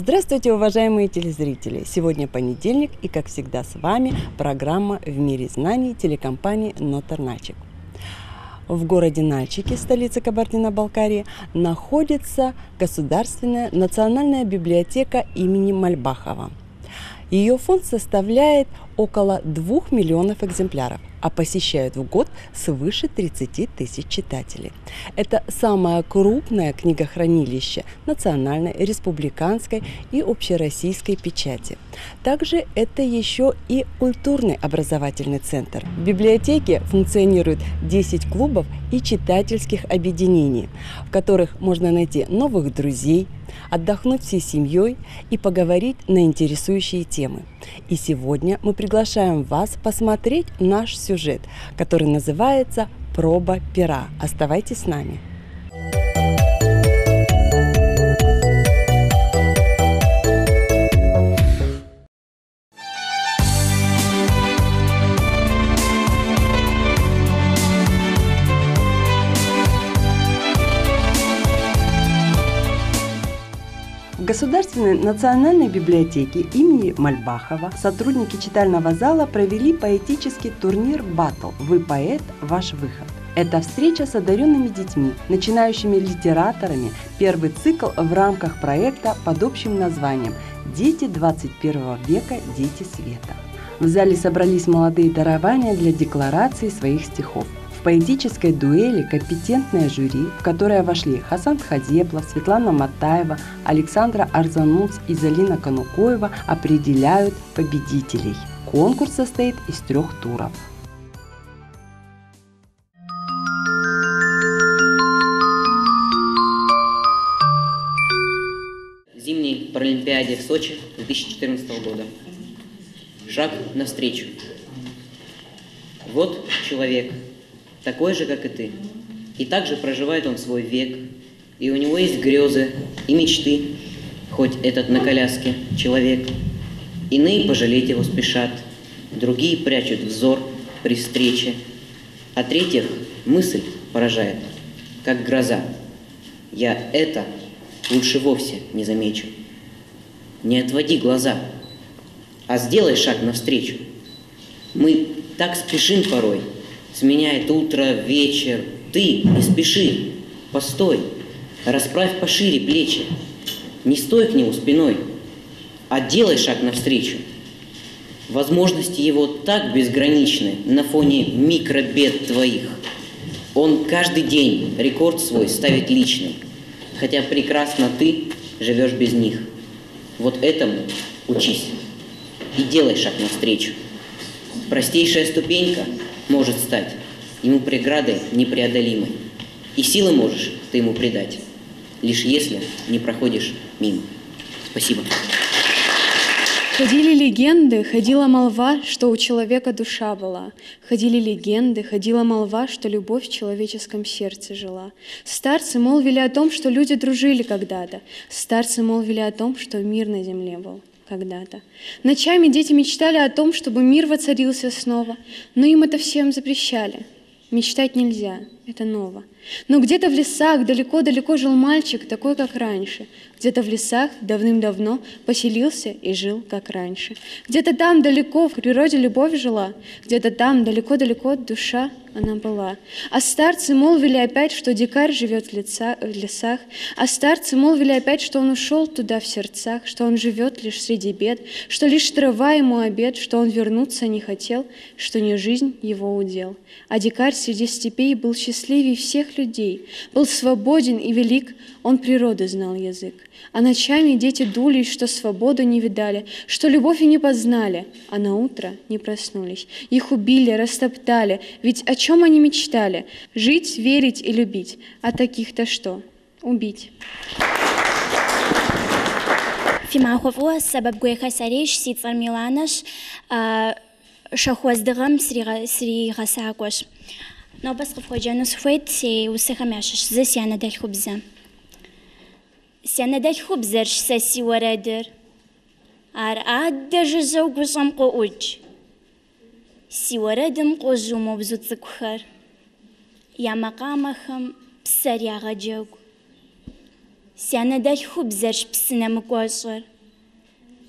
Здравствуйте, уважаемые телезрители! Сегодня понедельник, и, как всегда, с вами программа «В мире знаний» телекомпании «Нотар Нальчик». В городе Нальчике, столице Кабардино-Балкарии, находится Государственная национальная библиотека имени Мальбахова. Ее фонд составляет около 2 миллионов экземпляров, а посещают в год свыше 30 тысяч читателей. Это самое крупное книгохранилище национальной, республиканской и общероссийской печати. Также это еще и культурный образовательный центр. В библиотеке функционирует 10 клубов и читательских объединений, в которых можно найти новых друзей, отдохнуть всей семьей и поговорить на интересующие темы. И сегодня мы приглашаем вас посмотреть наш сюжет, который называется «Проба пера». Оставайтесь с нами. В Государственной национальной библиотеке имени Мальбахова сотрудники читального зала провели поэтический турнир «Баттл. Вы поэт, ваш выход». Это встреча с одаренными детьми, начинающими литераторами, первый цикл в рамках проекта под общим названием «Дети 21 века. Дети света». В зале собрались молодые дарования для декларации своих стихов. В поэтической дуэли компетентное жюри, в которое вошли Хасан Тхазеплов, Светлана Матаева, Александра Арзануц и Залина Канукоева, определяют победителей. Конкурс состоит из 3 туров. Зимней Паралимпиаде в Сочи 2014 года. Шаг навстречу. Вот человек, такой же, как и ты. И также проживает он свой век. И у него есть грезы и мечты, хоть этот на коляске человек. Иные пожалеть его спешат, другие прячут взор при встрече, а третьих мысль поражает, как гроза. Я это лучше вовсе не замечу. Не отводи глаза, а сделай шаг навстречу. Мы так спешим порой, сменяет утро, вечер. Ты не спеши, постой, расправь пошире плечи. Не стой к нему спиной, а делай шаг навстречу. Возможности его так безграничны на фоне микробед твоих. Он каждый день рекорд свой ставит личный, хотя прекрасно ты живешь без них. Вот этому учись и делай шаг навстречу. Простейшая ступенька может стать ему преградой непреодолимой. И силы можешь ты ему придать, лишь если не проходишь мимо. Спасибо. Ходили легенды, ходила молва, что у человека душа была. Ходили легенды, ходила молва, что любовь в человеческом сердце жила. Старцы молвили о том, что люди дружили когда-то. Старцы молвили о том, что мир на земле был когда-то. Ночами дети мечтали о том, чтобы мир воцарился снова, но им это всем запрещали. Мечтать нельзя, это ново. Но где-то в лесах далеко-далеко жил мальчик, такой, как раньше. Где-то в лесах давным-давно поселился и жил, как раньше. Где-то там далеко в природе любовь жила, где-то там далеко-далеко душа она была. А старцы молвили опять, что дикарь живет в лесах, а старцы молвили опять, что он ушел туда в сердцах, что он живет лишь среди бед, что лишь трава ему обед, что он вернуться не хотел, что не жизнь его удел. А дикарь среди степей был счастливей всех людей, был свободен и велик, он природы знал язык. А ночами дети дулись, что свободу не видали, что любовь и не познали, а на утро не проснулись. Их убили, растоптали, ведь о чем они мечтали? Жить, верить и любить. А таких-то что? Убить. Фимахову сабаб гуэха сареш сицар миланаш шахуаздыгам сри гасакош. Но бас ходжанус фуэт се усахамяшш за сяна даль хубза. Сяна даль хубзарш саси варадыр. Ар аддажа заугусам қоуч. Си варадым қозуму бзуцыкхар. Я макамахам псар ягаджаг. Сяна даль хубзарш псына мыквашар.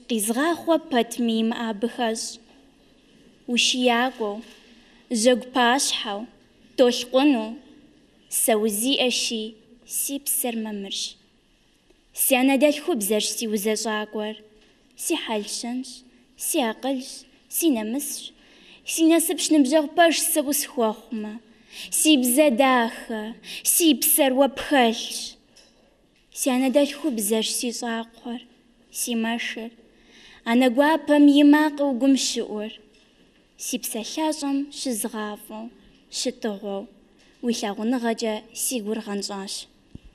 قيزغاخوا باتميم أبخز وشياغو زوج باشحو تولقنو سوزي أشي سي بسر ممرش سي أنا دال خبزر سي وزاجاغور سي حالشنش سي عقلش سي نمسش سي ناسبش نبجغ باش سوس خواخما سي بزداخة سي بسر وبخلش سي أنا دال خبزر سي زاقور سي ماشر أنا قوابم يماق وقم شعور سي بسلاشم شزغافو شطغو ويلاغو نغجا سي غنجاش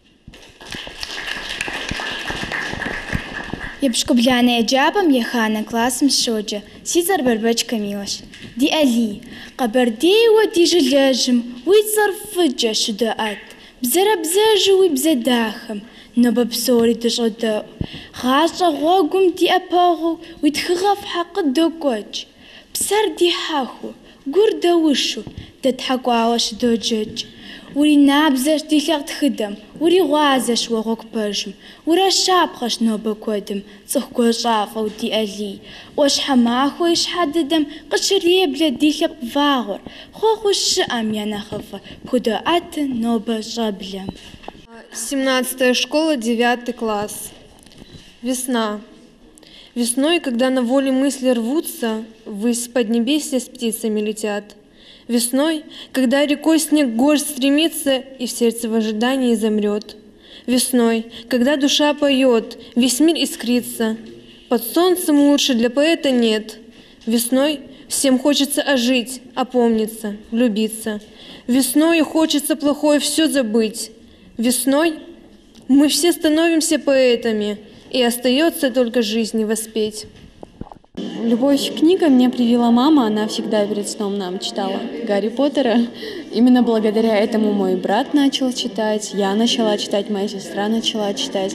يبشكو بلانا إجابم يخانا كلاسم شوجة سيزر بربج كميوش دي ألي قبردي ودي جلاجم ويتصر فجة شداءات بزر بزاجو ويبزداخم نبا بسوري تشغداء غاشا غوغم دي أباغو ويتخغف حق الدوكوج بسر دي حاخو قردا وشو تضحكوا عواش دوجج وري نابزش دي لغت خدم وري غازش وغوك برجم ورا شابخش نوبا كودم صخكو شافا ودي ألي واش حماخو يش حددم قشريه بلا دي لغت فاغر خوخو الشأم يانا خفا بخدو أتن نوبا جابلم 17-я школа, 9 класс. Весна. Весной, когда на воле мысли рвутся, ввысь поднебесья с птицами летят. Весной, когда рекой снег горсть стремится и в сердце в ожидании замрет. Весной, когда душа поет, весь мир искрится. Под солнцем лучше для поэта нет. Весной всем хочется ожить, опомниться, влюбиться. Весной хочется плохое все забыть. Весной мы все становимся поэтами, и остается только жизни воспеть. Любовь к книгам мне привила мама, она всегда перед сном нам читала Гарри Поттера. Именно благодаря этому мой брат начал читать, я начала читать, моя сестра начала читать.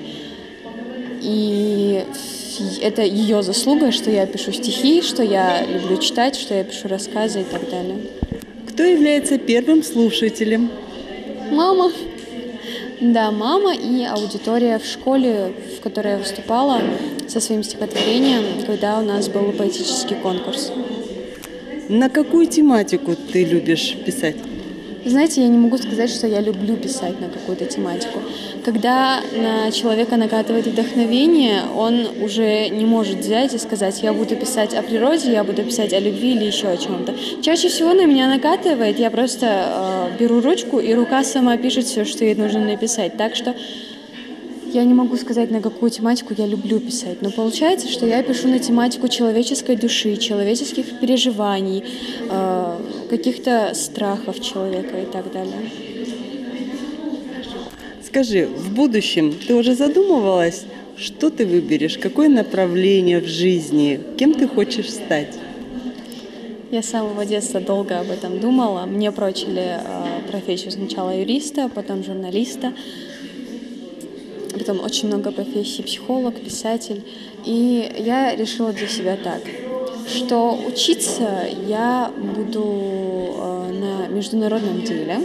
И это ее заслуга, что я пишу стихи, что я люблю читать, что я пишу рассказы и так далее. Кто является первым слушателем? Мама. Да, мама и аудитория в школе, в которой я выступала со своим стихотворением, когда у нас был поэтический конкурс. На какую тематику ты любишь писать? Знаете, я не могу сказать, что я люблю писать на какую-то тематику. Когда на человека накатывает вдохновение, он уже не может взять и сказать: я буду писать о природе, я буду писать о любви или еще о чем-то. Чаще всего на меня накатывает, я просто беру ручку, и рука сама пишет все, что ей нужно написать. Так что я не могу сказать, на какую тематику я люблю писать, но получается, что я пишу на тематику человеческой души, человеческих переживаний, каких-то страхов человека и так далее. Скажи, в будущем ты уже задумывалась, что ты выберешь, какое направление в жизни, кем ты хочешь стать? Я с самого детства долго об этом думала. Мне прочили профессию сначала юриста, потом журналиста. Потом очень много профессий: психолог, писатель. И я решила для себя так, что учиться я буду на международном деле,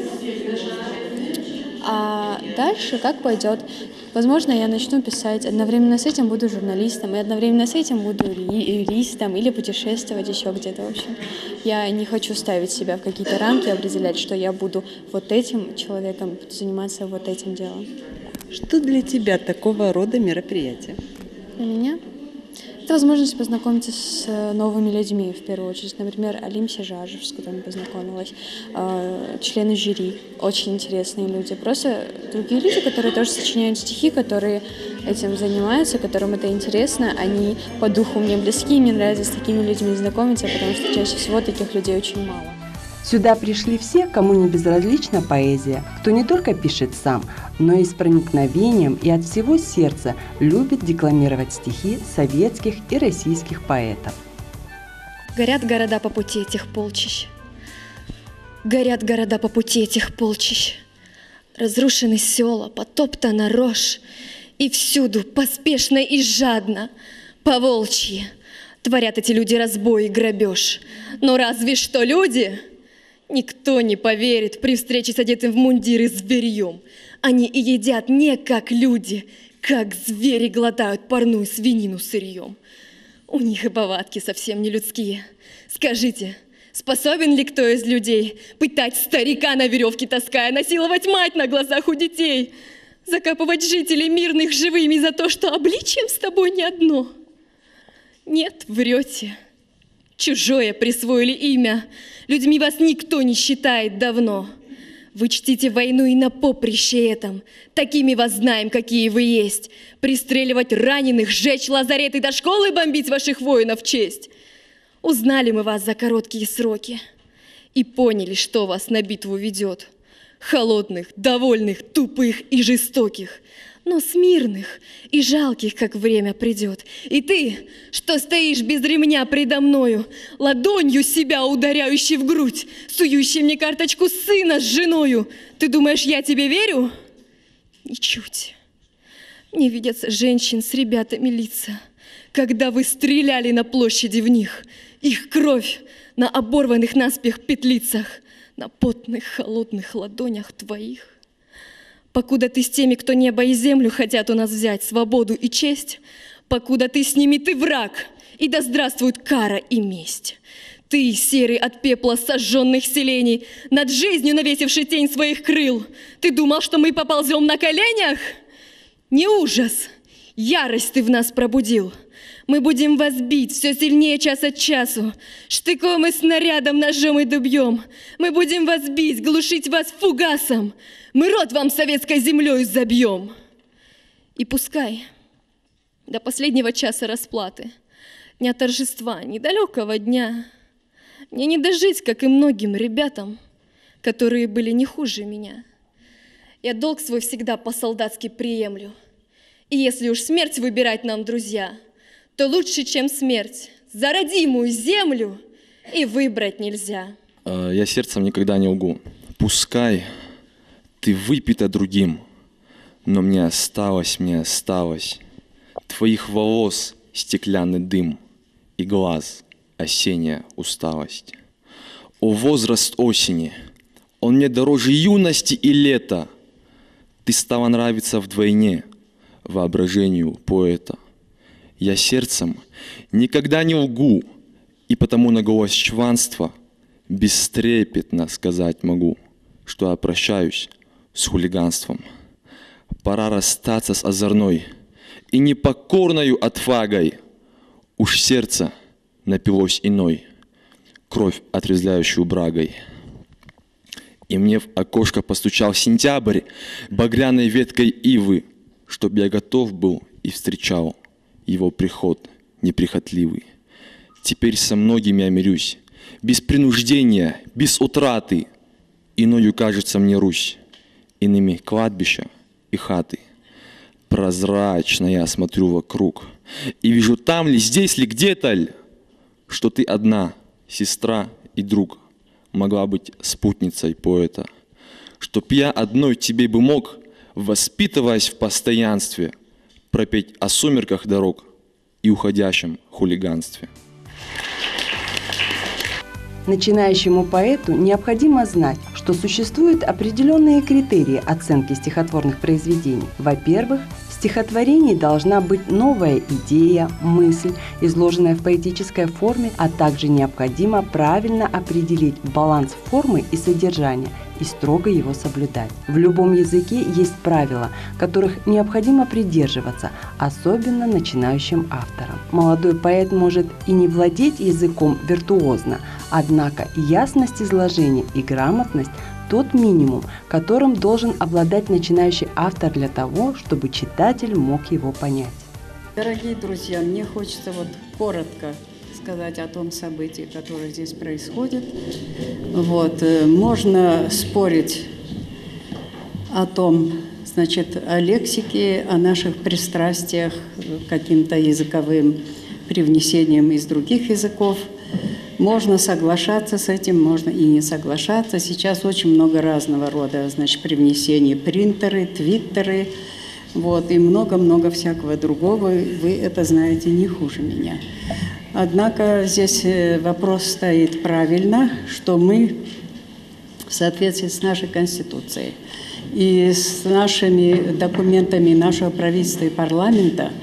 а дальше как пойдет. Возможно, я начну писать, одновременно с этим буду журналистом, и одновременно с этим буду юристом или путешествовать еще где-то. В общем, я не хочу ставить себя в какие-то рамки, определять, что я буду вот этим человеком, буду заниматься вот этим делом. Что для тебя такого рода мероприятие? Для меня это возможность познакомиться с новыми людьми, в первую очередь. Например, Алим Сежажев, с которым познакомилась, члены жюри, очень интересные люди. Просто другие люди, которые тоже сочиняют стихи, которые этим занимаются, которым это интересно, они по духу мне близки, и мне нравится с такими людьми знакомиться, потому что чаще всего таких людей очень мало. Сюда пришли все, кому не безразлична поэзия, кто не только пишет сам, но и с проникновением и от всего сердца любит декламировать стихи советских и российских поэтов. Горят города по пути этих полчищ. Горят города по пути этих полчищ. Разрушены села, потоптана рожь, и всюду поспешно и жадно, по-волчьи, творят эти люди разбой и грабеж. Но разве что люди? Никто не поверит при встрече с одетым в мундиры зверьем. Они и едят не как люди, как звери глотают парную свинину сырьем. У них и повадки совсем не людские. Скажите, способен ли кто из людей пытать старика на веревке таская, насиловать мать на глазах у детей, закапывать жителей мирных живыми за то, что обличием с тобой не одно? Нет, врете. Чужое присвоили имя. Людьми вас никто не считает давно. Вы чтите войну и на поприще этом. Такими вас знаем, какие вы есть. Пристреливать раненых, сжечь лазареты до школы бомбить ваших воинов в честь. Узнали мы вас за короткие сроки и поняли, что вас на битву ведет. Холодных, довольных, тупых и жестоких, но смирных и жалких, как время придет. И ты, что стоишь без ремня предо мною, ладонью себя ударяющий в грудь, сующий мне карточку сына с женою, ты думаешь, я тебе верю? Ничуть. Мне видятся женщин с ребятами лица, когда вы стреляли на площади в них, их кровь на оборванных наспех петлицах, на потных холодных ладонях твоих. Покуда ты с теми, кто небо и землю хотят у нас взять, свободу и честь, покуда ты с ними, ты враг, и да здравствует кара и месть. Ты, серый от пепла сожженных селений, над жизнью навесивший тень своих крыл, ты думал, что мы поползем на коленях? Не ужас, ярость ты в нас пробудил. Мы будем вас бить все сильнее час от часу, штыком и снарядом, ножом и дубьем. Мы будем вас бить, глушить вас фугасом. Мы рот вам советской землей забьем. И пускай до последнего часа расплаты, дня торжества, недалекого дня, мне не дожить, как и многим ребятам, которые были не хуже меня. Я долг свой всегда по-солдатски приемлю. И если уж смерть выбирать нам, друзья, то лучше, чем смерть, за родимую землю и выбрать нельзя. Я сердцем никогда не лгу. Пускай ты выпита другим, но мне осталось твоих волос стеклянный дым и глаз осенняя усталость. О, возраст осени, он мне дороже юности и лета. Ты стала нравиться вдвойне воображению поэта. Я сердцем никогда не лгу, и потому на голос чванства бестрепетно сказать могу, что я прощаюсь с хулиганством. Пора расстаться с озорной и непокорною отвагой. Уж сердце напилось иной, кровь отрезвляющую брагой. И мне в окошко постучал сентябрь багряной веткой ивы, чтоб я готов был и встречал его приход неприхотливый. Теперь со многими я мирюсь, без принуждения, без утраты. Иною кажется мне Русь, иными кладбища и хаты. Прозрачно я смотрю вокруг и вижу там ли, здесь ли, где-то ли, что ты одна, сестра и друг, могла быть спутницей поэта. Чтоб я одной тебе бы мог, воспитываясь в постоянстве, пропеть о сумерках дорог и уходящем хулиганстве. Начинающему поэту необходимо знать, что существуют определенные критерии оценки стихотворных произведений. Во-первых, в стихотворении должна быть новая идея, мысль, изложенная в поэтической форме, а также необходимо правильно определить баланс формы и содержания и строго его соблюдать. В любом языке есть правила, которых необходимо придерживаться, особенно начинающим авторам. Молодой поэт может и не владеть языком виртуозно, однако ясность изложения и грамотность – тот минимум, которым должен обладать начинающий автор для того, чтобы читатель мог его понять. Дорогие друзья, мне хочется коротко сказать о том событии, которое здесь происходит. Можно спорить о том, о лексике, о наших пристрастиях к каким-то языковым привнесениям из других языков. Можно соглашаться с этим, можно и не соглашаться. Сейчас очень много разного рода, привнесений, принтеры, твиттеры, и много-много всякого другого. Вы это знаете не хуже меня. Однако здесь вопрос стоит правильно, что мы в соответствии с нашей Конституцией и с нашими документами нашего правительства и парламента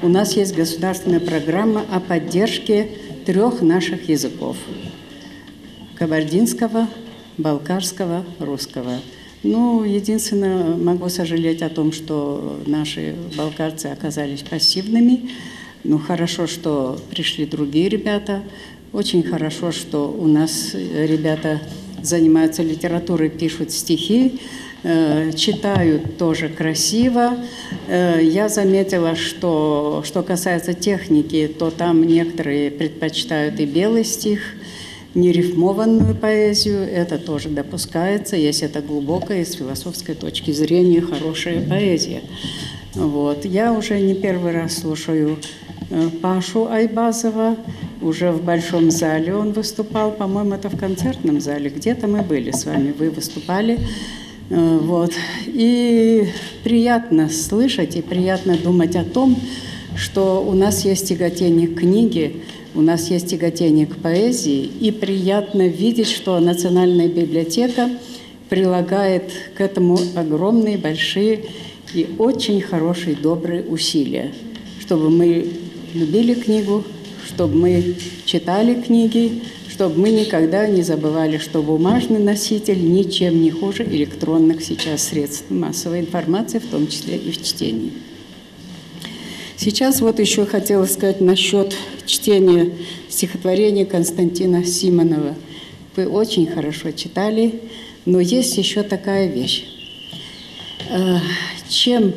у нас есть государственная программа о поддержке 3 наших языков – кабардинского, балкарского, русского. Ну, единственное, могу сожалеть о том, что наши балкарцы оказались пассивными. Ну, хорошо, что пришли другие ребята. Очень хорошо, что у нас ребята занимаются литературой, пишут стихи, читают тоже красиво. Я заметила, что касается техники, то там некоторые предпочитают и белый стих, нерифмованную поэзию. Это тоже допускается, если это глубокая, с философской точки зрения, хорошая поэзия. Вот. Я уже не первый раз слушаю Пашу Айбазова. Уже в Большом зале он выступал, по-моему, это в концертном зале. Где-то мы были с вами, вы выступали. Вот. И приятно слышать и приятно думать о том, что у нас есть тяготение к книге, у нас есть тяготение к поэзии, и приятно видеть, что Национальная библиотека прилагает к этому огромные, большие и очень хорошие, добрые усилия, чтобы мы любили книгу, чтобы мы читали книги, чтобы мы никогда не забывали, что бумажный носитель ничем не хуже электронных сейчас средств массовой информации, в том числе и в чтении. Сейчас вот еще хотела сказать насчет чтения стихотворения Константина Симонова. Вы очень хорошо читали, но есть еще такая вещь. Чем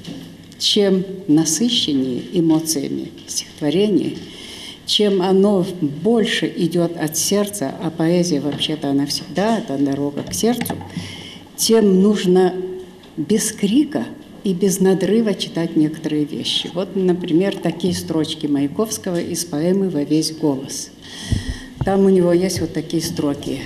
насыщеннее эмоциями стихотворение, чем оно больше идет от сердца, а поэзия вообще-то она всегда, это дорога к сердцу, тем нужно без крика и без надрыва читать некоторые вещи. Вот, например, такие строчки Маяковского из поэмы «Во весь голос». Там у него есть вот такие строки.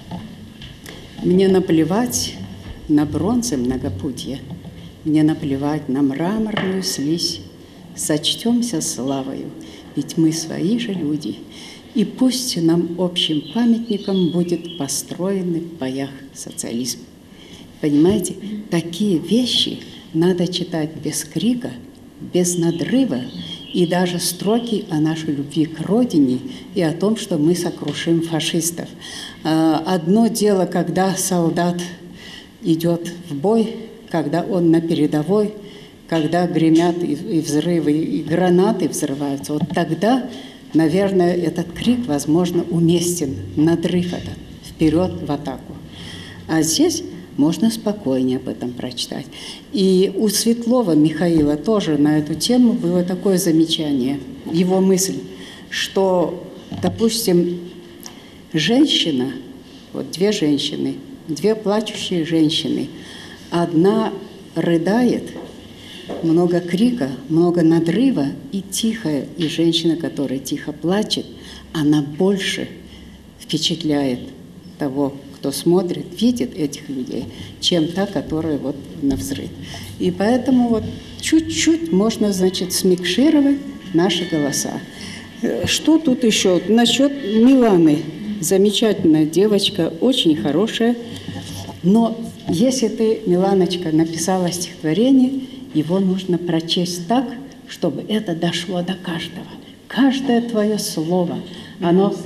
«Мне наплевать на бронзы многопутье, мне наплевать на мраморную слизь, сочтемся славою, ведь мы свои же люди, и пусть нам общим памятником будет построен в боях социализм». Понимаете, такие вещи надо читать без крика, без надрыва, и даже строки о нашей любви к родине и о том, что мы сокрушим фашистов. Одно дело, когда солдат идет в бой, когда он на передовой, когда гремят и взрывы, и гранаты взрываются. Вот тогда, наверное, этот крик, возможно, уместен, надрыв этот, вперед в атаку. А здесь можно спокойнее об этом прочитать. И у Светлова Михаила тоже на эту тему было такое замечание, его мысль, что, допустим, женщина, вот 2 женщины, 2 плачущие женщины, одна рыдает, много крика, много надрыва и тихая, и женщина, которая тихо плачет, она больше впечатляет того, кто смотрит, видит этих людей, чем та, которая вот навзрыд. И поэтому вот чуть-чуть можно, значит, смикшировать наши голоса. Что тут еще? Насчет Миланы. Замечательная девочка, очень хорошая. Но если ты, Миланочка, написала стихотворение, его нужно прочесть так, чтобы это дошло до каждого. Каждое твое слово, оно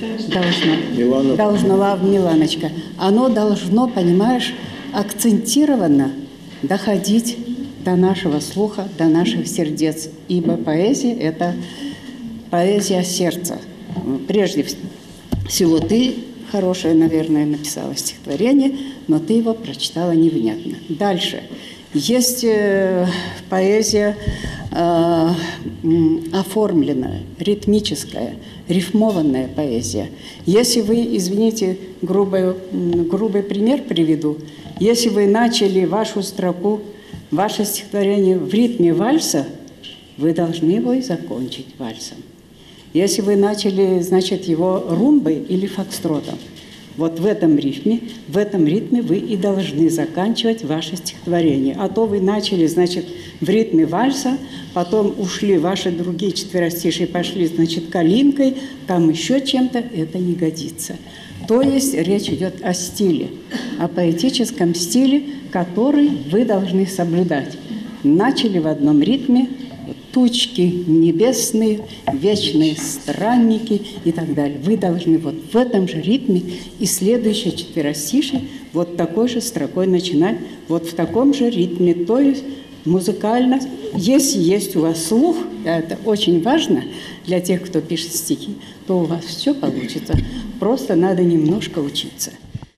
должно, Миланочка, оно должно, понимаешь, акцентированно доходить до нашего слуха, до наших сердец. Ибо поэзия – это поэзия сердца. Прежде всего, ты хорошее, наверное, написала стихотворение, но ты его прочитала невнятно. Дальше. Есть поэзия оформленная, ритмическая, рифмованная поэзия. Если вы, извините, грубый пример приведу, если вы начали вашу строку, ваше стихотворение в ритме вальса, вы должны его и закончить вальсом. Если вы начали, значит, его румбой или фокстротом, вот в этом ритме вы и должны заканчивать ваше стихотворение. А то вы начали, значит, в ритме вальса, потом ушли ваши другие четверостишие, пошли, значит, калинкой, там еще чем-то, это не годится. То есть речь идет о стиле, о поэтическом стиле, который вы должны соблюдать. Начали в одном ритме, вот тучки небесные, вечные странники и так далее. Вы должны вот в этом же ритме и следующее четверостишее вот такой же строкой начинать, вот в таком же ритме, то есть музыкально. Если есть у вас слух, это очень важно для тех, кто пишет стихи, то у вас все получится. Просто надо немножко учиться.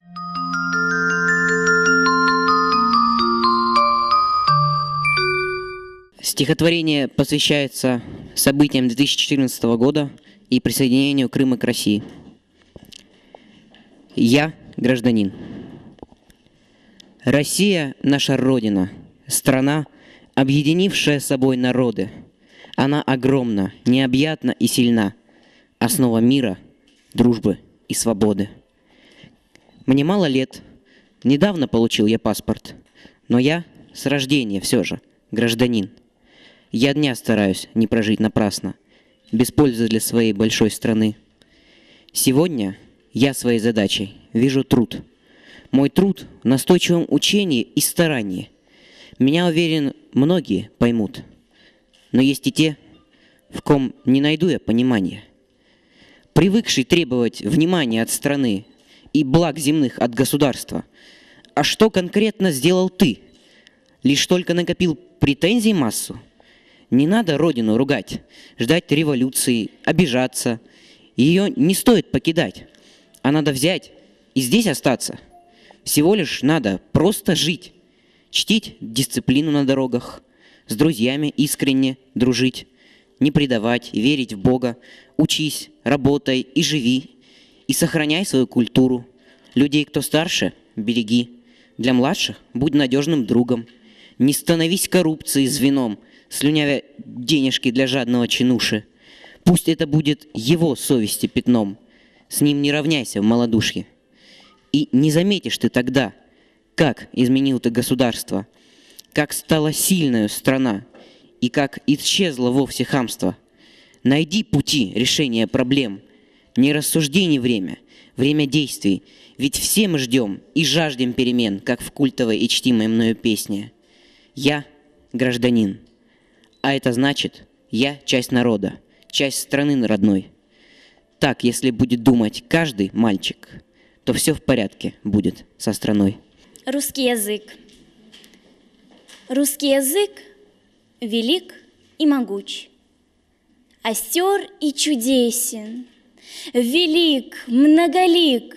Стихотворение посвящается событиям 2014 года и присоединению Крыма к России. Я гражданин. Россия – наша Родина, страна, объединившая собой народы. Она огромна, необъятна и сильна, основа мира, дружбы и свободы. Мне мало лет, недавно получил я паспорт, но я с рождения все же гражданин. Я дня стараюсь не прожить напрасно, без пользы для своей большой страны. Сегодня я своей задачей вижу труд. Мой труд в настойчивом учении и старании. Меня, уверен, многие поймут. Но есть и те, в ком не найду я понимания. Привыкший требовать внимания от страны и благ земных от государства. А что конкретно сделал ты? Лишь только накопил претензий массу? Не надо родину ругать, ждать революции, обижаться. Ее не стоит покидать, а надо взять и здесь остаться. Всего лишь надо просто жить, чтить дисциплину на дорогах, с друзьями искренне дружить, не предавать, верить в Бога, учись, работай и живи, и сохраняй свою культуру. Людей, кто старше, береги, для младших будь надежным другом, не становись коррупцией звеном, слюнявя денежки для жадного чинуши. Пусть это будет его совести пятном, с ним не равняйся в малодушье. И не заметишь ты тогда, как изменил ты государство, как стала сильная страна и как исчезло вовсе хамство. Найди пути решения проблем, не рассуждений время, время действий, ведь все мы ждем и жаждем перемен, как в культовой и чтимой мною песне. Я гражданин. А это значит, я часть народа, часть страны родной. Так, если будет думать каждый мальчик, то все в порядке будет со страной. Русский язык. Русский язык велик и могуч, остер и чудесен, велик, многолик.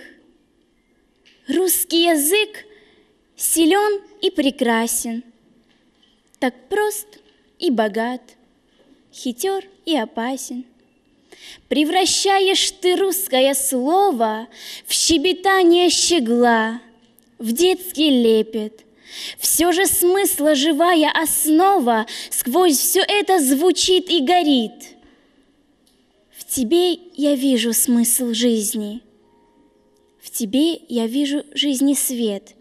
Русский язык силен и прекрасен, так прост и богат, хитер и опасен. Превращаешь ты русское слово в щебетание щегла, в детский лепет. Все же смысла живая основа сквозь все это звучит и горит. В тебе я вижу смысл жизни, в тебе я вижу жизни свет,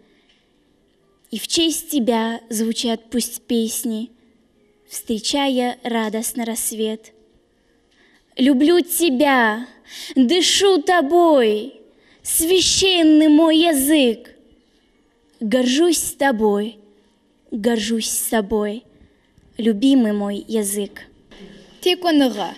и в честь тебя звучат пусть песни, встречая радостно рассвет. Люблю тебя, дышу тобой, священный мой язык. Горжусь тобой, горжусь собой, любимый мой язык. Текуаныга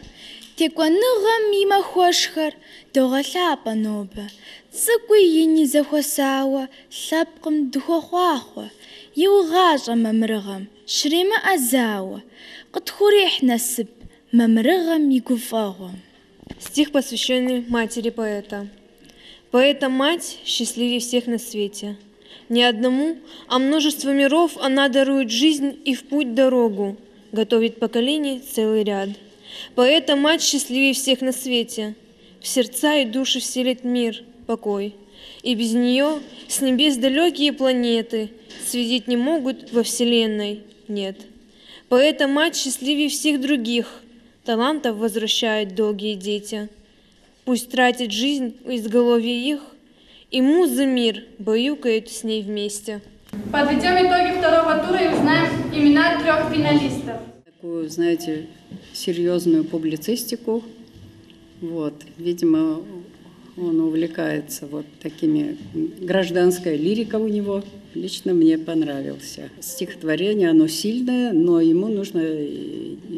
мимо хошхар, догалапа ноба, цикуини захосауа, сапкам духохуахуа, югажа мамрыгам, шрима азауа, катхурих насып, мамрыгам игуфагу. Стих, посвященный матери поэта. Поэта-мать счастливее всех на свете. Не одному, а множеству миров она дарует жизнь и в путь дорогу, готовит поколений целый ряд. Поэта-мать счастливее всех на свете, в сердца и души вселит мир, покой. И без нее с небес далекие планеты светить не могут во вселенной, нет. Поэта-мать счастливее всех других, талантов возвращает долгие дети. Пусть тратит жизнь у изголовья их, и музы мир баюкают с ней вместе. Подведем итоги второго тура и узнаем имена 3 финалистов. Такую, знаете, серьезную публицистику. Вот, видимо, он увлекается вот такими, гражданская лирика у него. Лично мне понравился. Стихотворение, оно сильное, но ему нужно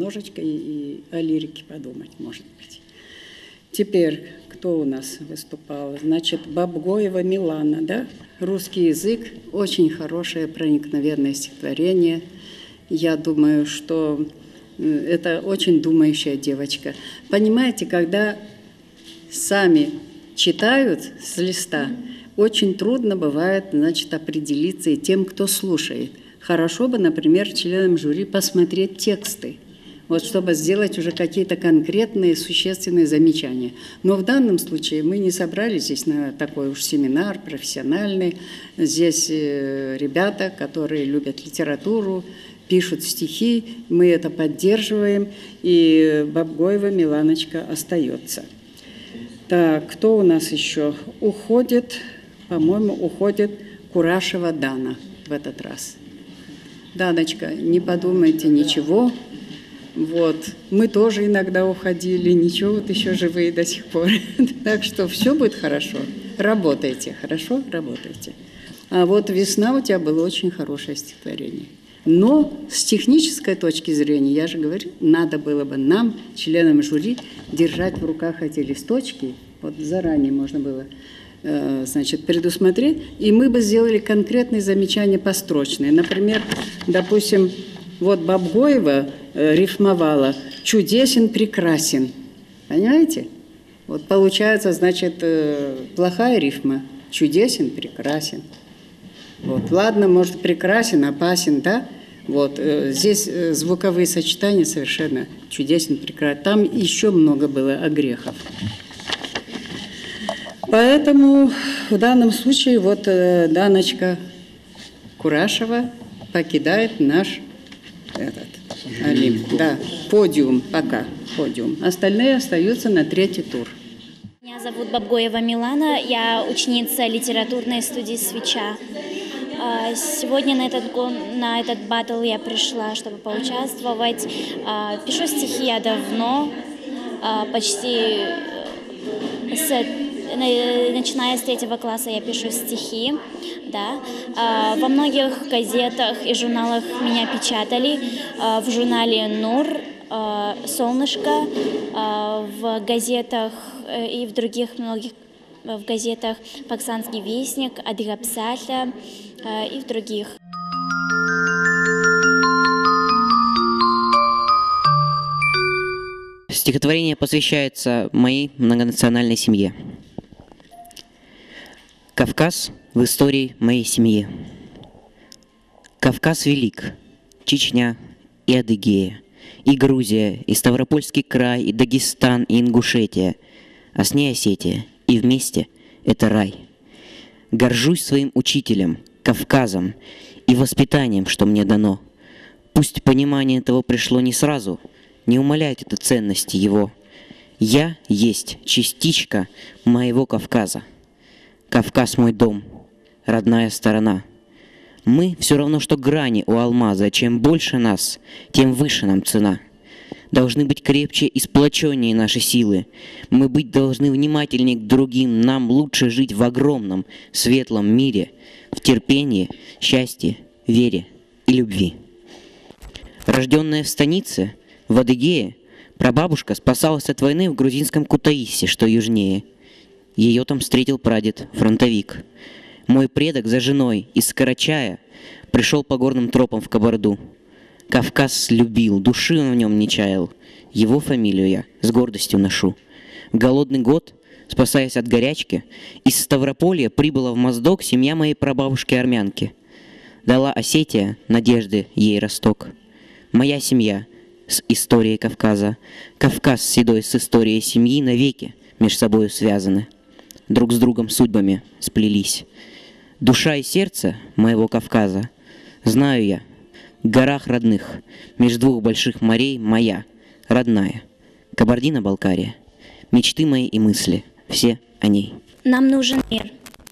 немножечко и о лирике подумать, может быть. Теперь, кто у нас выступал? Значит, Бабгоева Милана, да? Русский язык, очень хорошее проникновенное стихотворение. Я думаю, что это очень думающая девочка. Понимаете, когда сами читают с листа, очень трудно бывает, значит, определиться и тем, кто слушает. Хорошо бы, например, членам жюри посмотреть тексты, вот, чтобы сделать уже какие-то конкретные существенные замечания. Но в данном случае мы не собрались здесь на такой уж семинар профессиональный. Здесь ребята, которые любят литературу, пишут стихи, мы это поддерживаем, и Бабгоева Миланочка остается. Так, кто у нас еще? Уходит, по-моему, уходит Курашева Дана в этот раз. Даночка, не подумайте ничего. Вот. Мы тоже иногда уходили, ничего, вот еще живые до сих пор. Так что все будет хорошо. Работайте, хорошо? Работайте. А вот «Весна» у тебя было очень хорошее стихотворение. Но с технической точки зрения, я же говорю, надо было бы нам, членам жюри, держать в руках эти листочки. Вот заранее можно было, значит, предусмотреть, и мы бы сделали конкретные замечания построчные. Например, допустим, вот Бабгоева рифмовала «чудесен, прекрасен». Понимаете? Вот получается, значит, плохая рифма. «Чудесен, прекрасен». Вот. Ладно, может, прекрасен, опасен, да? Вот. Здесь звуковые сочетания совершенно чудесен, прекрасен. Там еще много было огрехов. Поэтому в данном случае вот Даночка Курашева покидает наш Олимп. Да, подиум пока, подиум. Остальные остаются на третий тур. Меня зовут Бабгоева Милана, я ученица литературной студии «Свеча». Сегодня на этот баттл я пришла, чтобы поучаствовать. Пишу стихи я давно, почти начиная с 3 класса я пишу стихи. Да. Во многих газетах и журналах меня печатали. В журнале «Нур», «Солнышко», в газетах и в других многих в газетах «Паксанский вестник», «Адыгапсаля» и в других. Стихотворение посвящается моей многонациональной семье. Кавказ в истории моей семьи. Кавказ велик, Чечня и Адыгея, и Грузия, и Ставропольский край, и Дагестан, и Ингушетия, а с ней Осетия, и вместе это рай. Горжусь своим учителем, Кавказом, и воспитанием, что мне дано. Пусть понимание этого пришло не сразу, не умаляйте это ценности его. Я есть частичка моего Кавказа. Кавказ мой дом, родная сторона. Мы все равно, что грани у алмаза. Чем больше нас, тем выше нам цена. Должны быть крепче и сплоченнее наши силы. Мы быть должны внимательнее к другим. Нам лучше жить в огромном, светлом мире, в терпении, счастье, вере и любви. Рожденная в станице, в Адыгее, прабабушка спасалась от войны в грузинском Кутаисе, что южнее. Ее там встретил прадед, фронтовик. Мой предок за женой из Карачая пришел по горным тропам в Кабарду. Кавказ любил, души он в нем не чаял. Его фамилию я с гордостью ношу. В голодный год, спасаясь от горячки, из Ставрополья прибыла в Моздок семья моей прабабушки-армянки. Дала Осетия надежды ей росток. Моя семья с историей Кавказа. Кавказ седой с историей семьи навеки между собой связаны. Друг с другом судьбами сплелись. Душа и сердце моего Кавказа, знаю я, в горах родных, между двух больших морей моя, родная, Кабардино-Балкария. Мечты мои и мысли, все о ней. Нам нужен мир.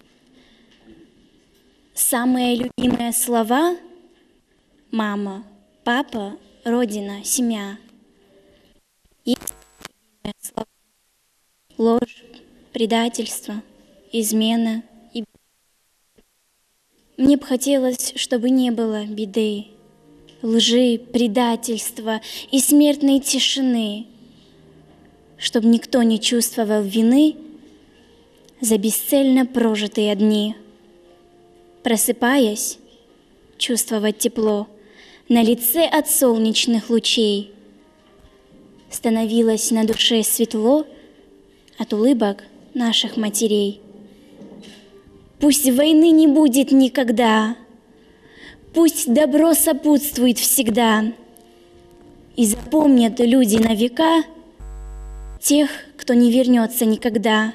Самые любимые слова – мама, папа, родина, семья. Есть любимые слова – ложь, предательство, измена и мне бы хотелось, чтобы не было беды. лжи, предательства и смертной тишины, чтоб никто не чувствовал вины за бесцельно прожитые дни. Просыпаясь, чувствовать тепло на лице от солнечных лучей. Становилось на душе светло от улыбок наших матерей. Пусть войны не будет никогда, пусть добро сопутствует всегда, и запомнят люди на века тех, кто не вернется никогда.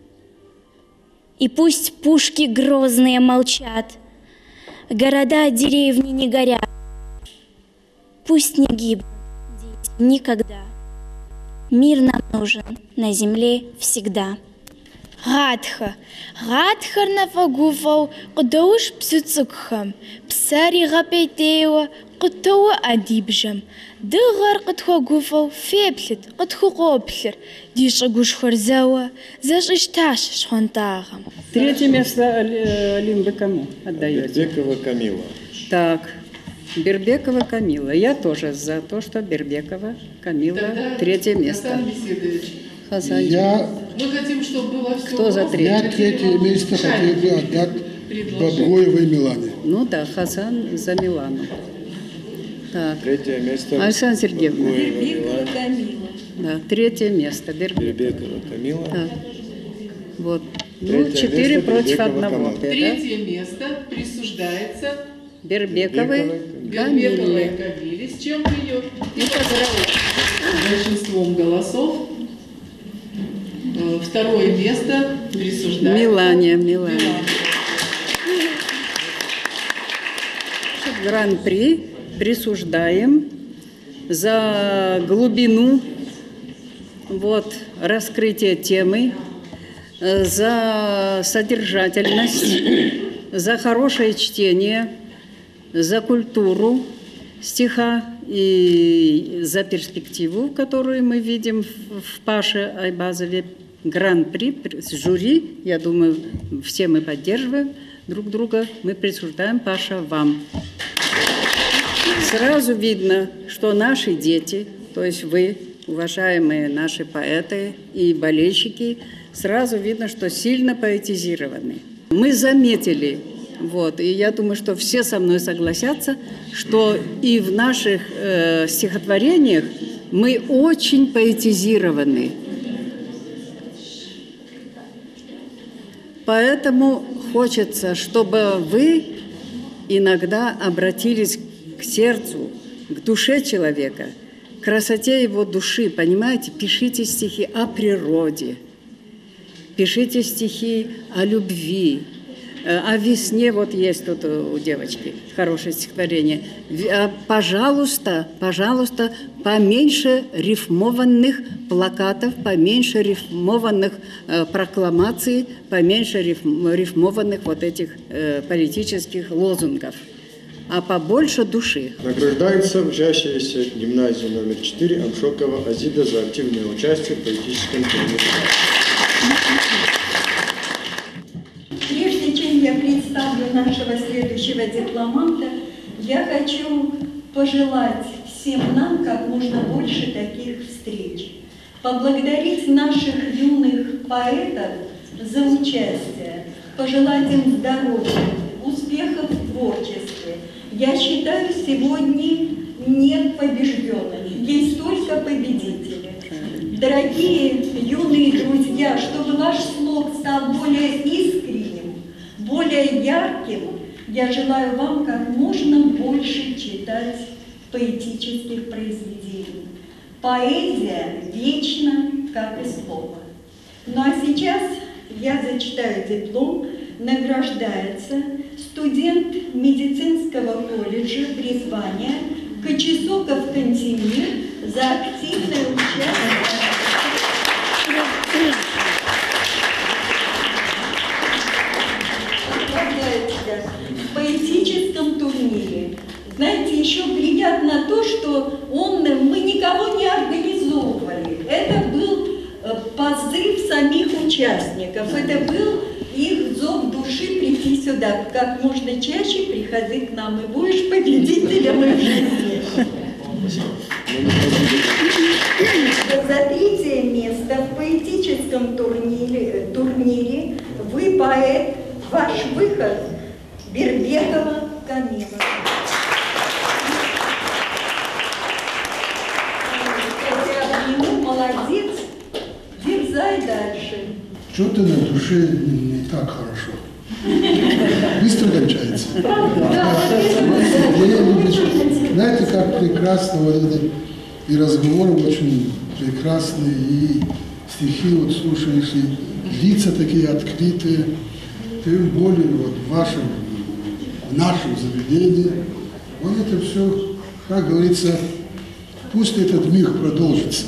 И пусть пушки грозные молчат, города, деревни не горят, пусть не гибнут дети никогда. Мир нам нужен на земле всегда. Радха, Радхар нафагуфау, кудауш псуцукхам, псари гапейтева, кутауа адибжам, дыгар кутхагуфау, феплет, кутхугоплер, дишагуш хорзауа, зашишташ шхонтагам. Третье место Алим, вы кому отдаете? Бербекова Камила. Так, Бербекова Камила. Я тоже за то, что Бербекова Камила. Тогда третье место. Хасан Беседович. Мы хотим, чтобы было все. Кто за третье? Я третье место хотел бы отдать Баброевой Милане. Ну да, Хасан за Милану. Так. Третье место. Александра Сергеевна. Бербекова Камила. Да, третье место. Бербекова Камила. Так. Вот. Ну, 4 против 1. Третье место присуждается Бербековой Камиле. С чем ее? И большинством голосов. Второе место присуждается Милане. Гран-при присуждаем за глубину раскрытия темы, за содержательность, за хорошее чтение, за культуру стиха и за перспективу, которую мы видим в Паше Айбазове. Гран-при жюри, я думаю, все мы поддерживаем друг друга, мы присуждаем, Паша, вам. Сразу видно, что наши дети, то есть вы, уважаемые наши поэты и болельщики, сразу видно, что сильно поэтизированы. Мы заметили, и я думаю, что все со мной согласятся, что и в наших стихотворениях мы очень поэтизированы. Поэтому хочется, чтобы вы иногда обратились к сердцу, к душе человека, к красоте его души, понимаете? Пишите стихи о природе, пишите стихи о любви, о весне. Вот есть тут у девочки хорошее стихотворение. Пожалуйста, поменьше рифмованных плакатов, поменьше рифмованных прокламаций, поменьше рифмованных этих политических лозунгов, а побольше души. Награждается учащаяся гимназии номер 4 Амшокова Азида за активное участие в политическом комитете. Прежде чем я представлю нашего следующего дипломанта, я хочу пожелать всем нам как можно больше таких встреч. Поблагодарить наших юных поэтов за участие, пожелать им здоровья, успехов в творчестве. Я считаю, сегодня нет побежденных, есть только победители. Дорогие юные друзья, чтобы ваш слог стал более искренним, более ярким, я желаю вам как можно больше читать поэтических произведений. Поэзия вечна, как и слово. Ну а сейчас я зачитаю диплом. Награждается студент медицинского колледжа призвания Кочесоков Кантемир за активное участие в поэтическом турнире. Знаете, еще приятно то, что мы никого не организовывали. Это был позыв самих участников. Это был их зов души прийти сюда. Как можно чаще приходи к нам, и будешь победителем их жизни. За третье место в поэтическом турнире вы поэт, ваш выход Бербекова Камила. Молодец, дерзай дальше. Что-то на душе не так хорошо. Быстро кончается. Знаете, как прекрасно вот это, и разговоры очень прекрасные, и стихи вот слушаешь, и лица такие открытые, тем более вот в нашем заведении. Вот это все, как говорится, пусть этот миг продолжится.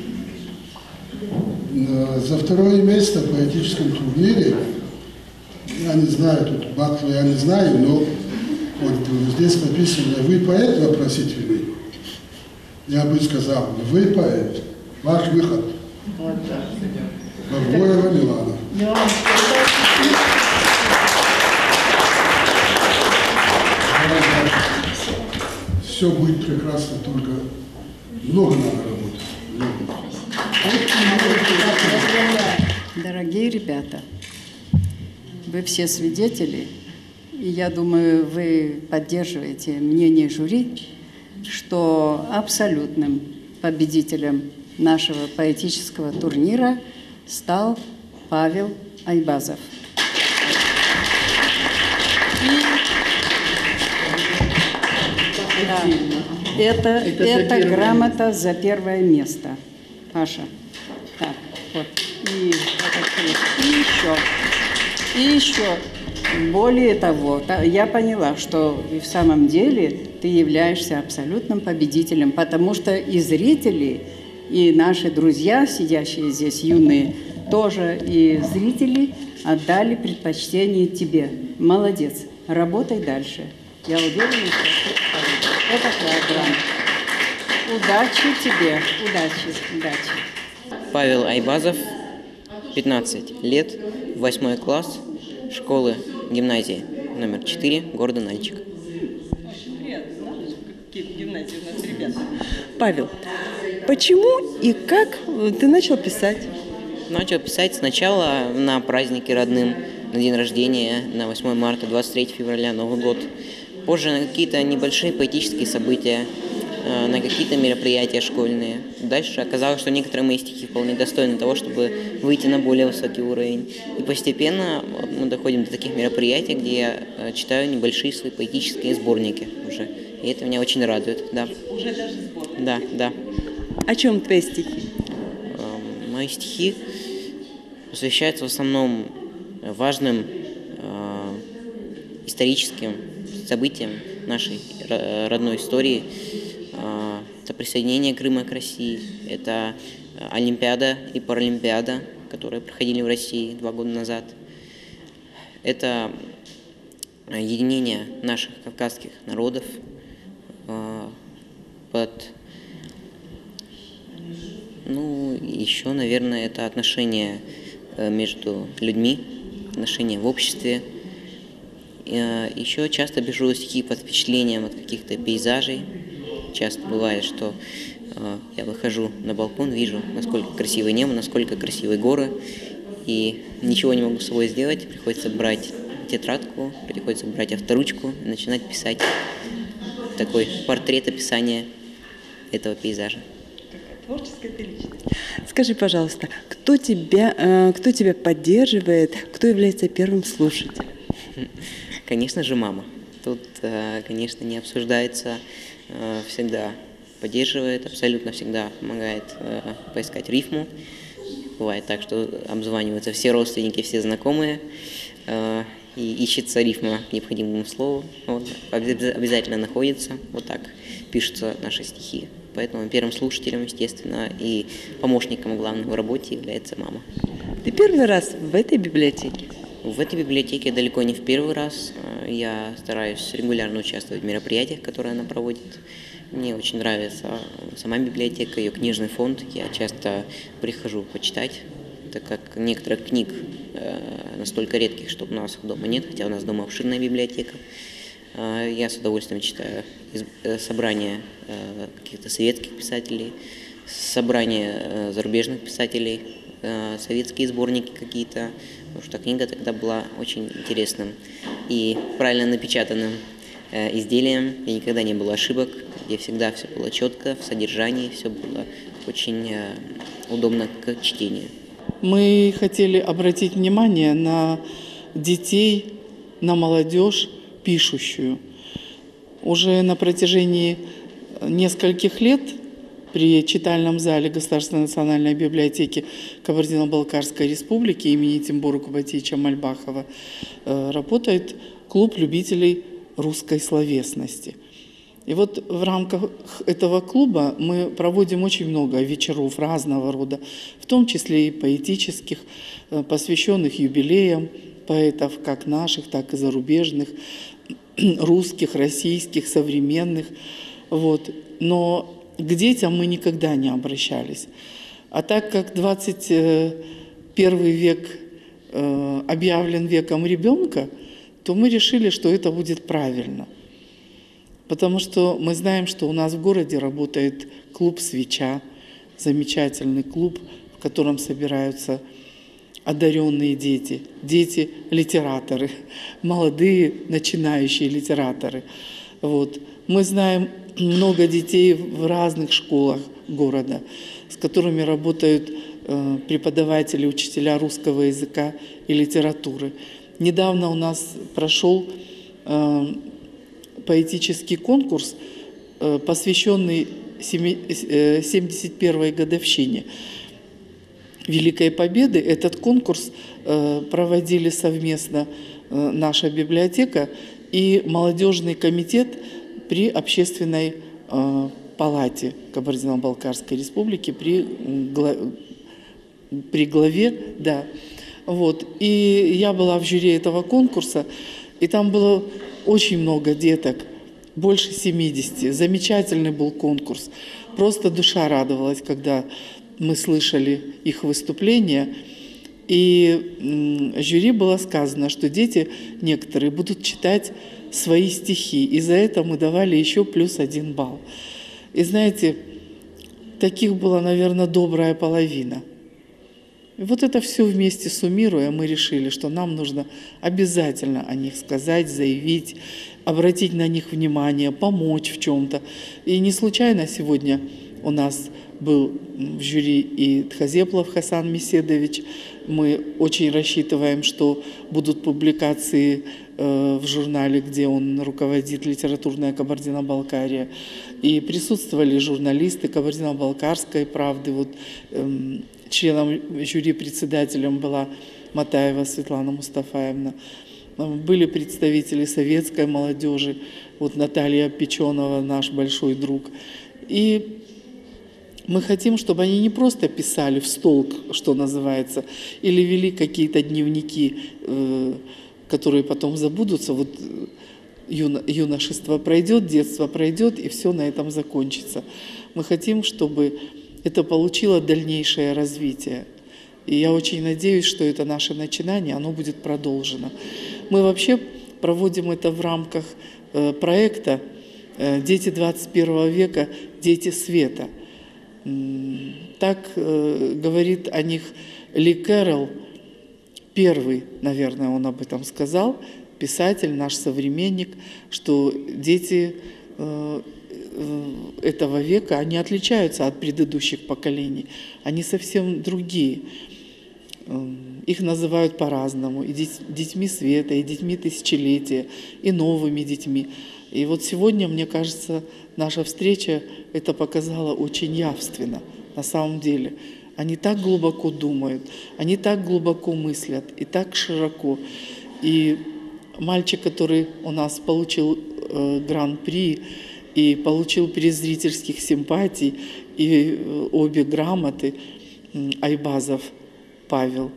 За второе место в поэтическом турнире, я не знаю, тут батла я не знаю, но вот здесь написано, вы поэт вопросительный. Я бы сказал, вы поэт, ваш выход. Барбоева Милана. Все будет прекрасно, только много надо работать. Много. Дорогие ребята, вы все свидетели, и я думаю, вы поддерживаете мнение жюри, что абсолютным победителем нашего поэтического турнира стал Павел Айбазов. Это грамота за первое место. Паша. Так, вот. И еще. Более того, я поняла, что в самом деле ты являешься абсолютным победителем, потому что и зрители, и наши друзья, сидящие здесь, юные, тоже и зрители отдали предпочтение тебе. Молодец. Работай дальше. Я уверена, что это твоя грамота. Удачи тебе. Удачи. Павел Айбазов, 15 лет, 8 класс, школы гимназии номер 4, города Нальчик. Очень приятно, какие гимназии у нас ребята. Павел, почему и как ты начал писать? Начал писать сначала на празднике родным, на день рождения, на 8 марта, 23 февраля, Новый год. Позже на какие-то небольшие поэтические события, на какие-то мероприятия школьные. Дальше оказалось, что некоторые мои стихи вполне достойны того, чтобы выйти на более высокий уровень. И постепенно мы доходим до таких мероприятий, где я читаю небольшие свои поэтические сборники уже. И это меня очень радует. Да. Уже даже сборник? Да. О чем твои стихи? Мои стихи посвящаются в основном важным историческим событиям нашей родной истории. Это присоединение Крыма к России, это Олимпиада и Паралимпиада, которые проходили в России 2 года назад. Это единение наших кавказских народов еще, наверное, это отношения между людьми, отношения в обществе. Еще часто пишу стихи под впечатлением от каких-то пейзажей. Часто бывает, что я выхожу на балкон, вижу, насколько красивое небо, насколько красивые горы, и ничего не могу с собой сделать. Приходится брать тетрадку, приходится брать авторучку и начинать писать такой портрет описания этого пейзажа. Творческая ты личность. Скажи, пожалуйста, кто тебя поддерживает, кто является первым слушателем? Конечно же, мама. Тут, конечно, не обсуждается, всегда поддерживает, абсолютно всегда помогает поискать рифму. Бывает так, что обзваниваются все родственники, все знакомые, и ищется рифма к необходимому слову. Вот, обязательно находится, вот так пишутся наши стихи. Поэтому первым слушателем, естественно, и помощником главным в работе является мама. Ты первый раз в этой библиотеке? В этой библиотеке далеко не в первый раз. Я стараюсь регулярно участвовать в мероприятиях, которые она проводит. Мне очень нравится сама библиотека, ее книжный фонд. Я часто прихожу почитать так как некоторых книг настолько редких, что у нас дома нет, хотя у нас дома обширная библиотека. Я с удовольствием читаю собрания каких-то советских писателей, собрания зарубежных писателей, советские сборники какие-то, потому что книга тогда была очень интересным и правильно напечатанным изделием, где никогда не было ошибок, где всегда все было четко в содержании, все было очень удобно к чтению. Мы хотели обратить внимание на детей, на молодежь пишущую. Уже на протяжении нескольких лет при читальном зале Государственной национальной библиотеки Кабардино-Балкарской республики имени Тимура Кубатиевича Мальбахова работает клуб любителей русской словесности. И вот в рамках этого клуба мы проводим очень много вечеров разного рода, в том числе и поэтических, посвященных юбилеям поэтов, как наших, так и зарубежных, русских, российских, современных. Вот. Но к детям мы никогда не обращались. А так как 21 век объявлен веком ребенка, то мы решили, что это будет правильно. Потому что мы знаем, что у нас в городе работает клуб «Свеча», замечательный клуб, в котором собираются одаренные дети, дети-литераторы, молодые начинающие литераторы. Вот. Мы знаем много детей в разных школах города, с которыми работают преподаватели, учителя русского языка и литературы. Недавно у нас прошел поэтический конкурс, посвященный 71-й годовщине Великой Победы. Этот конкурс проводили совместно наша библиотека и молодежный комитет при Общественной палате Кабардино-Балкарской республики при главе, да. Вот. И я была в жюри этого конкурса, и там было очень много деток, больше 70. Замечательный был конкурс. Просто душа радовалась, когда мы слышали их выступления. И жюри было сказано, что дети некоторые будут читать свои стихи. И за это мы давали еще плюс 1 балл. И знаете, таких была, наверное, добрая половина. И вот это все вместе суммируя, мы решили, что нам нужно обязательно о них сказать, заявить, обратить на них внимание, помочь в чем-то. И не случайно сегодня у нас был в жюри и Тхазеплов Хасан Меседович. Мы очень рассчитываем, что будут публикации в журнале, где он руководит «Литературная Кабардино-Балкария». И присутствовали журналисты Кабардино-Балкарской правды. Вот, членом жюри, председателем была Матаева Светлана Мустафаевна. Были представители советской молодежи, вот Наталья Печенова, наш большой друг. И мы хотим, чтобы они не просто писали в стол, что называется, или вели какие-то дневники, которые потом забудутся. Вот юношество пройдет, детство пройдет, и все на этом закончится. Мы хотим, чтобы это получило дальнейшее развитие. И я очень надеюсь, что это наше начинание, оно будет продолжено. Мы вообще проводим это в рамках проекта «Дети 21 века. Дети света». Так говорит о них Ли Кэрролл, первый, наверное, он об этом сказал, писатель, наш современник, что дети этого века, они отличаются от предыдущих поколений, они совсем другие. Их называют по-разному, и детьми света, и детьми тысячелетия, и новыми детьми. И вот сегодня, мне кажется, наша встреча это показала очень явственно, на самом деле. Они так глубоко думают, они так глубоко мыслят, и так широко. И мальчик, который у нас получил гран-при, и получил приз зрительских симпатий, и обе грамоты, Айбазов Павел,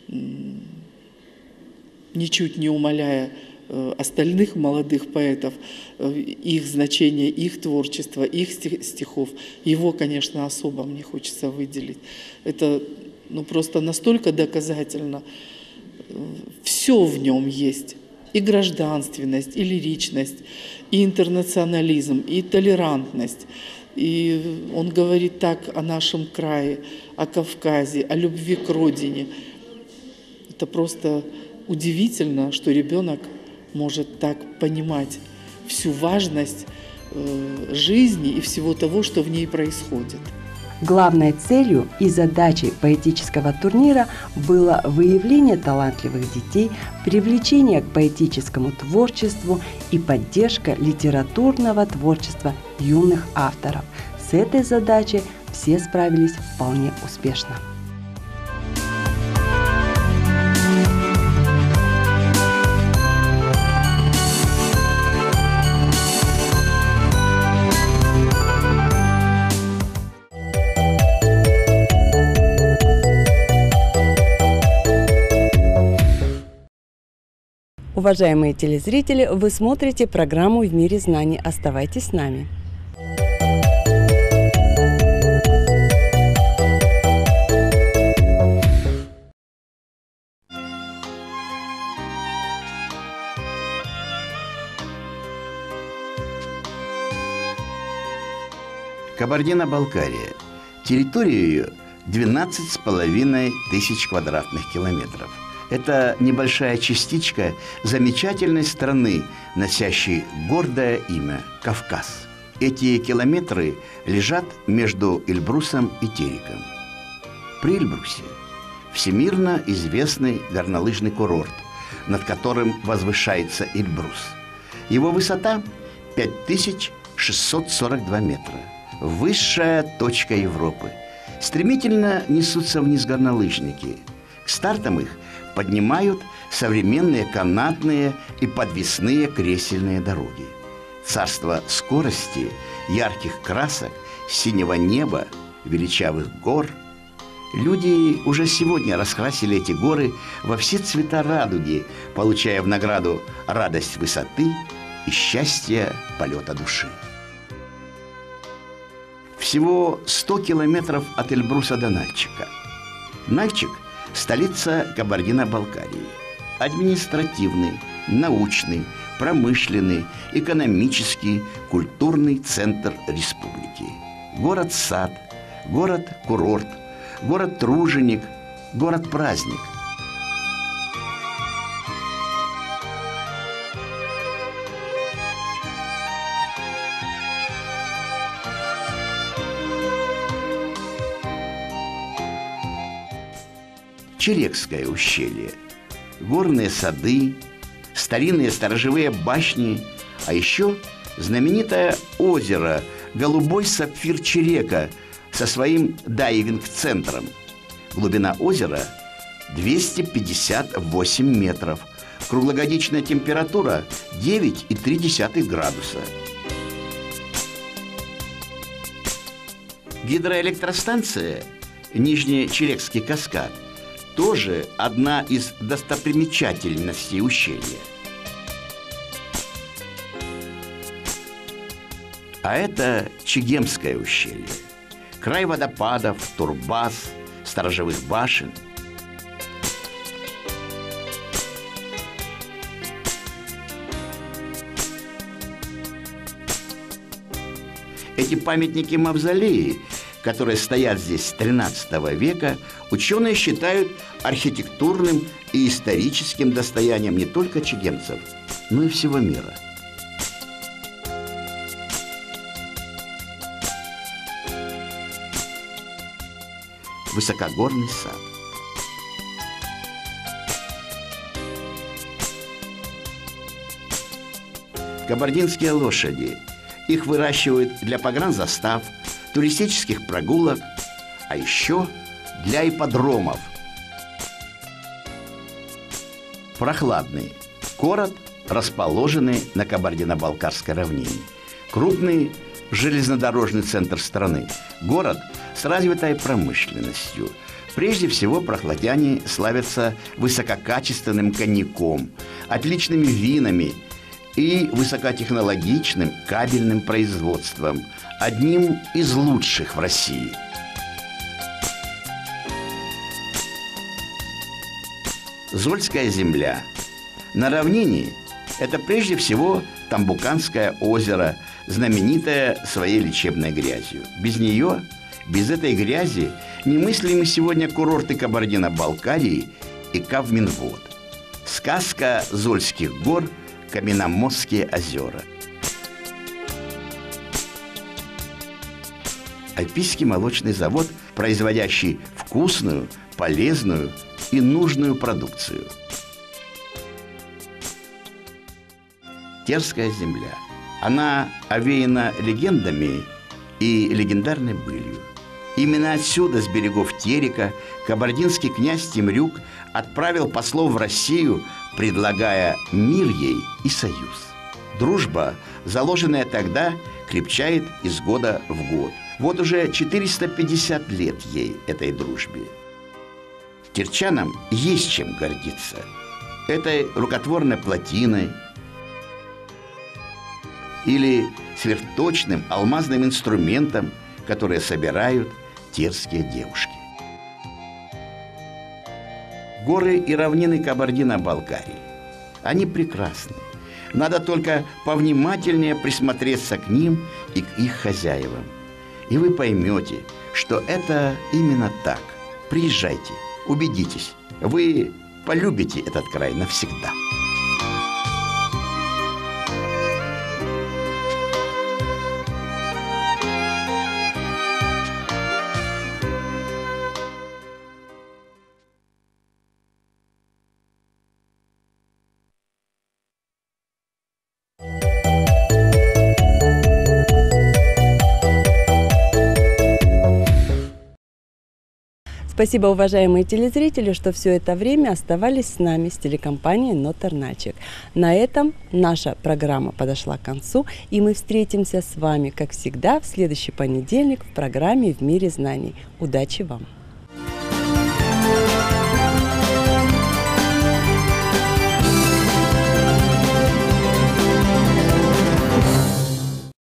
ничуть не умаляя остальных молодых поэтов, их значение, их творчество, их стихов, его, конечно, особо мне хочется выделить. Это ну просто настолько доказательно. Все в нем есть. И гражданственность, и лиричность, и интернационализм, и толерантность. И он говорит так о нашем крае, о Кавказе, о любви к родине. Это просто удивительно, что ребенок может так понимать всю важность жизни и всего того, что в ней происходит. Главной целью и задачей поэтического турнира было выявление талантливых детей, привлечение к поэтическому творчеству и поддержка литературного творчества юных авторов. С этой задачей все справились вполне успешно. Уважаемые телезрители, вы смотрите программу «В мире знаний». Оставайтесь с нами. Кабардино-Балкария. Территория ее 12,5 тысяч квадратных километров. Это небольшая частичка замечательной страны, носящей гордое имя Кавказ. Эти километры лежат между Эльбрусом и Тереком. При Эльбрусе всемирно известный горнолыжный курорт, над которым возвышается Эльбрус. Его высота 5642 метра. Высшая точка Европы. Стремительно несутся вниз горнолыжники. К стартам их поднимают современные канатные и подвесные кресельные дороги. Царство скорости, ярких красок, синего неба, величавых гор. Люди уже сегодня раскрасили эти горы во все цвета радуги, получая в награду радость высоты и счастье полета души. Всего 100 километров от Эльбруса до Нальчика. Нальчик – столица Кабардино-Балкарии. Административный, научный, промышленный, экономический, культурный центр республики. Город-сад, город-курорт, город-труженик, город-праздник. Черекское ущелье, горные сады, старинные сторожевые башни, а еще знаменитое озеро Голубой сапфир Черека со своим дайвинг-центром. Глубина озера 258 метров, круглогодичная температура 9,3 градуса. Гидроэлектростанция Нижнечерекский каскад тоже одна из достопримечательностей ущелья. А это Чегемское ущелье. Край водопадов, турбаз, сторожевых башен. Эти памятники-мавзолеи, которые стоят здесь с XIII века, ученые считают архитектурным и историческим достоянием не только чегемцев, но и всего мира. Высокогорный сад. Кабардинские лошади. Их выращивают для погранзастав, туристических прогулок, а еще для ипподромов. Прохладный. Город, расположенный на Кабардино-Балкарской равнине. Крупный железнодорожный центр страны. Город с развитой промышленностью. Прежде всего, прохладяне славятся высококачественным коньяком, отличными винами и высокотехнологичным кабельным производством, одним из лучших в России. Зольская земля. На равнине это прежде всего Тамбуканское озеро, знаменитое своей лечебной грязью. Без нее, без этой грязи, немыслимы сегодня курорты Кабардино-Балкарии и Кавминвод. Сказка Зольских гор – Каменномостские озера. Альпийский молочный завод, производящий вкусную, полезную и нужную продукцию. Терская земля. Она овеяна легендами и легендарной былью. Именно отсюда, с берегов Терека, кабардинский князь Темрюк отправил послов в Россию, предлагая мир ей и союз. Дружба, заложенная тогда, крепчает из года в год. Вот уже 450 лет ей, этой дружбе. Терчанам есть чем гордиться. Этой рукотворной плотиной или сверхточным алмазным инструментом, которые собирают терские девушки. Горы и равнины Кабардино-Балкарии. Они прекрасны. Надо только повнимательнее присмотреться к ним и к их хозяевам. И вы поймете, что это именно так. Приезжайте, убедитесь, вы полюбите этот край навсегда. Спасибо, уважаемые телезрители, что все это время оставались с нами, с телекомпанией «Нотерначик». На этом наша программа подошла к концу, и мы встретимся с вами, как всегда, в следующий понедельник в программе «В мире знаний». Удачи вам!